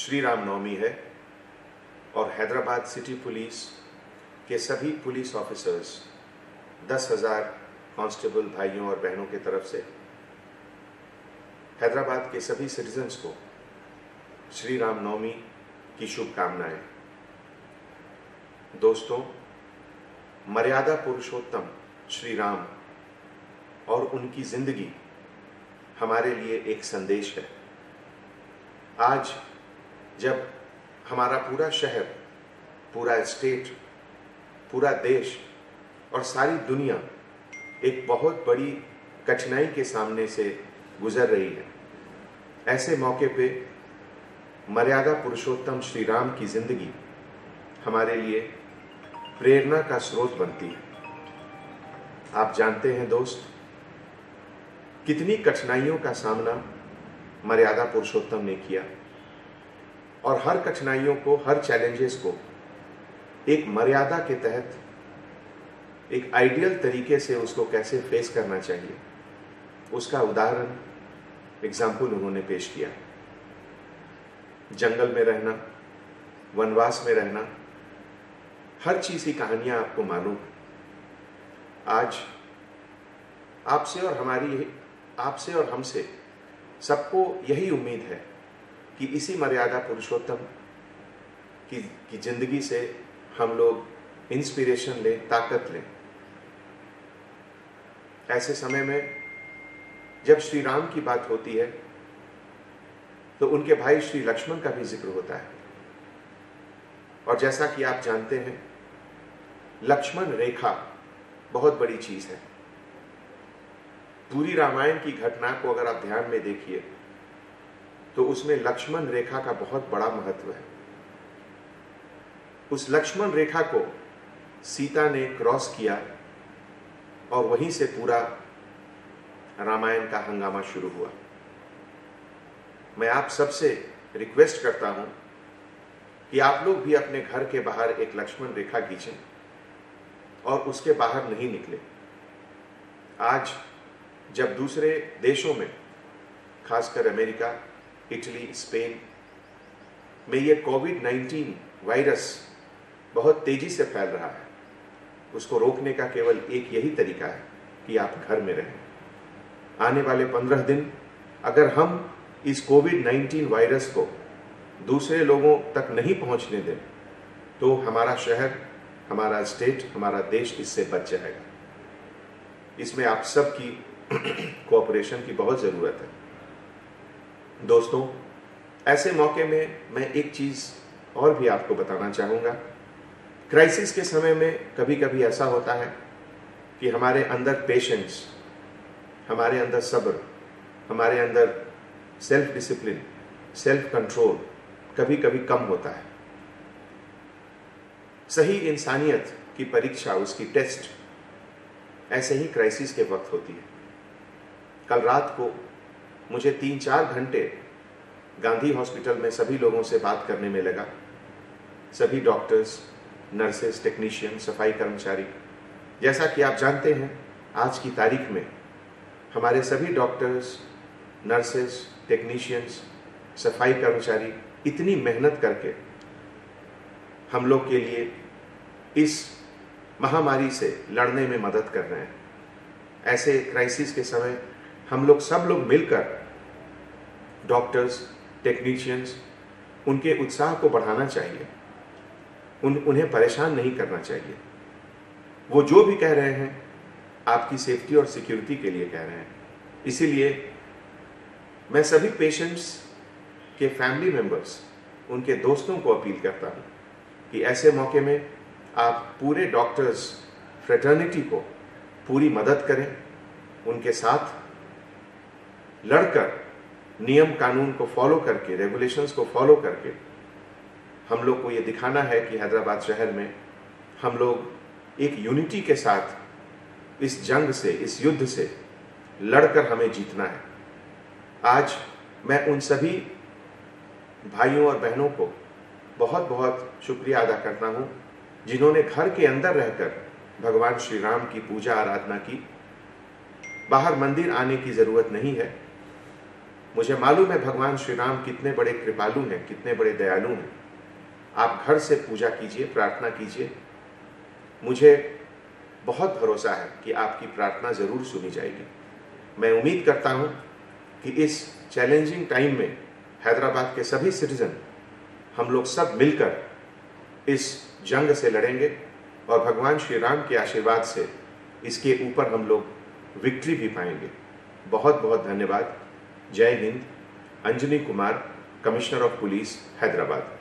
श्री राम नवमी है और Hyderabad city police के सभी पुलिस ऑफिसर्स 10,000 कांस्टेबल भाइयों और बहनों की तरफ से हैदराबाद के सभी सिटीजन्स को श्री राम नवमी की शुभकामनाएं। दोस्तों, मर्यादा पुरुषोत्तम श्री राम और उनकी जिंदगी हमारे लिए एक संदेश है। आज जब हमारा पूरा शहर, पूरा स्टेट, पूरा देश और सारी दुनिया एक बहुत बड़ी कठिनाई के सामने से गुजर रही है, ऐसे मौके पे मर्यादा पुरुषोत्तम श्री राम की जिंदगी हमारे लिए प्रेरणा का स्रोत बनती है। आप जानते हैं दोस्त, कितनी कठिनाइयों का सामना मर्यादा पुरुषोत्तम ने किया और हर कठिनाइयों को, हर चैलेंजेस को एक मर्यादा के तहत, एक आइडियल तरीके से उसको कैसे फेस करना चाहिए, उसका उदाहरण, एग्जाम्पल उन्होंने पेश किया। जंगल में रहना, वनवास में रहना, हर चीज की कहानियां आपको मालूम है। आज आपसे और हमसे सबको यही उम्मीद है कि इसी मर्यादा पुरुषोत्तम की जिंदगी से हम लोग इंस्पिरेशन लें, ताकत लें। ऐसे समय में जब श्री राम की बात होती है तो उनके भाई श्री लक्ष्मण का भी जिक्र होता है। और जैसा कि आप जानते हैं, लक्ष्मण रेखा बहुत बड़ी चीज है। पूरी रामायण की घटना को अगर आप ध्यान में देखिए तो उसमें लक्ष्मण रेखा का बहुत बड़ा महत्व है। उस लक्ष्मण रेखा को सीता ने क्रॉस किया और वहीं से पूरा रामायण का हंगामा शुरू हुआ। मैं आप सबसे रिक्वेस्ट करता हूं कि आप लोग भी अपने घर के बाहर एक लक्ष्मण रेखा खींचें और उसके बाहर नहीं निकले। आज जब दूसरे देशों में, खासकर अमेरिका, इटली, स्पेन में ये कोविड-19 वायरस बहुत तेजी से फैल रहा है, उसको रोकने का केवल एक यही तरीका है कि आप घर में रहें। आने वाले 15 दिन अगर हम इस कोविड-19 वायरस को दूसरे लोगों तक नहीं पहुंचने दें तो हमारा शहर, हमारा स्टेट, हमारा देश इससे बच जाएगा। इसमें आप सबकी कोऑपरेशन की बहुत जरूरत है। दोस्तों, ऐसे मौके में मैं एक चीज और भी आपको बताना चाहूंगा। क्राइसिस के समय में कभी कभी ऐसा होता है कि हमारे अंदर पेशेंस, हमारे अंदर सब्र, हमारे अंदर सेल्फ डिसिप्लिन, सेल्फ कंट्रोल कभी कभी कम होता है। सही इंसानियत की परीक्षा, उसकी टेस्ट ऐसे ही क्राइसिस के वक्त होती है। कल रात को मुझे 3-4 घंटे गांधी हॉस्पिटल में सभी लोगों से बात करने में लगा। सभी डॉक्टर्स, नर्सेस, टेक्नीशियन, सफाई कर्मचारी। जैसा कि आप जानते हैं, आज की तारीख में हमारे सभी डॉक्टर्स, नर्सेस, टेक्नीशियंस, सफाई कर्मचारी इतनी मेहनत करके हम लोग के लिए इस महामारी से लड़ने में मदद कर रहे हैं। ऐसे क्राइसिस के समय हम लोग सब लोग मिलकर, डॉक्टर्स, टेक्नीशियंस, उनके उत्साह को बढ़ाना चाहिए, उन्हें परेशान नहीं करना चाहिए। वो जो भी कह रहे हैं आपकी सेफ्टी और सिक्योरिटी के लिए कह रहे हैं। इसीलिए मैं सभी पेशेंट्स के फैमिली मेंबर्स, उनके दोस्तों को अपील करता हूं कि ऐसे मौके में आप पूरे डॉक्टर्स फ्रेटर्निटी को पूरी मदद करें, उनके साथ लड़कर, नियम कानून को फॉलो करके, रेगुलेशंस को फॉलो करके हम लोग को ये दिखाना है कि हैदराबाद शहर में हम लोग एक यूनिटी के साथ इस जंग से, इस युद्ध से लड़कर हमें जीतना है। आज मैं उन सभी भाइयों और बहनों को बहुत बहुत शुक्रिया अदा करता हूं जिन्होंने घर के अंदर रहकर भगवान श्री राम की पूजा आराधना की। बाहर मंदिर आने की जरूरत नहीं है। मुझे मालूम है भगवान श्री राम कितने बड़े कृपालु हैं, कितने बड़े दयालु हैं। आप घर से पूजा कीजिए, प्रार्थना कीजिए। मुझे बहुत भरोसा है कि आपकी प्रार्थना जरूर सुनी जाएगी। मैं उम्मीद करता हूं कि इस चैलेंजिंग टाइम में हैदराबाद के सभी सिटीजन, हम लोग सब मिलकर इस जंग से लड़ेंगे और भगवान श्री राम के आशीर्वाद से इसके ऊपर हम लोग विक्ट्री भी पाएंगे। बहुत बहुत धन्यवाद। जय Hind. Anjani Kumar, commissioner of police, Hyderabad.